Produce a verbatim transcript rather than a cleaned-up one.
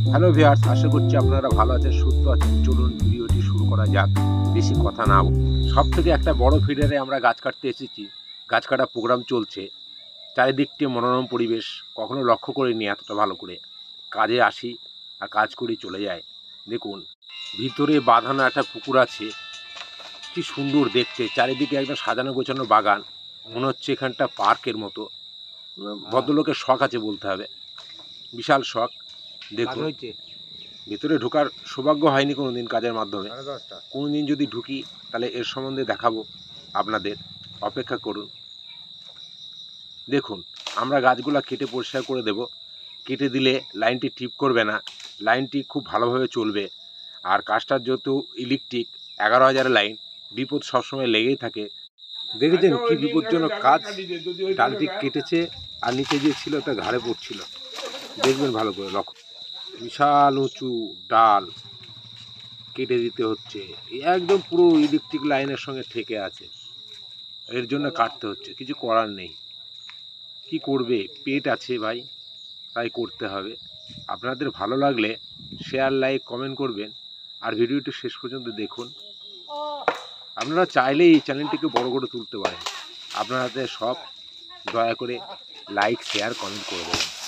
Hello viewers, আশা করছি আপনারা ভালো আছেন, সুস্থ আছেন। চলুন ভিডিওটি শুরু করা যাক। বেশি কথা না, সব থেকে একটা বড় ফিডারে আমরা গাছ কাটতে এসেছি। গাছ কাটা প্রোগ্রাম চলছে, চারিদিকটি মনোরম পরিবেশ। কখনো লক্ষ্য করিনি এতটা ভালো করে। কাজে আসি আর কাজ করি চলে যায়। দেখুন, ভিতরে বাঁধানো একটা পুকুর আছে, কি সুন্দর দেখতে। চারিদিকে একদম সাজানো গোছানো বাগান, মনে হচ্ছে এখানটা পার্কের মতো। ভদ্রলোকের শখ আছে বলতে হবে, বিশাল শখ। দেখুন, ভিতরে ঢোকার সৌভাগ্য হয়নি কোনো দিন কাজের মাধ্যমে। কোনো দিন যদি ঢুকি তাহলে এর সম্বন্ধে দেখাবো আপনাদের, অপেক্ষা করুন। দেখুন, আমরা গাছগুলা কেটে পরিষ্কার করে দেব। কেটে দিলে লাইনটি টিপ করবে না, লাইনটি খুব ভালোভাবে চলবে। আর কাজটার যেহেতু ইলেকট্রিক, এগারো হাজারের লাইন, বিপদ সবসময় লেগেই থাকে। দেখেছেন কি বিপজ্জনক কাজ। ডালটি কেটেছে আর নিচে যে ছিল তা ঘাড়ে পড়ছিল। দেখবেন ভালো করে লক্ষ্য। বিশাল উঁচু ডাল কেটে দিতে হচ্ছে, একদম পুরো ইলেকট্রিক লাইনের সঙ্গে ঠেকে আছে। এর জন্য কাটতে হচ্ছে, কিছু করার নেই। কি করবে, পেট আছে ভাই, তাই করতে হবে। আপনাদের ভালো লাগলে শেয়ার, লাইক, কমেন্ট করবেন। আর ভিডিওটি শেষ পর্যন্ত দেখুন। আপনারা চাইলে এই চ্যানেলটিকে বড় করে তুলতে পারেন। আপনাদের সব দয়া করে লাইক, শেয়ার, কমেন্ট করে দেবেন।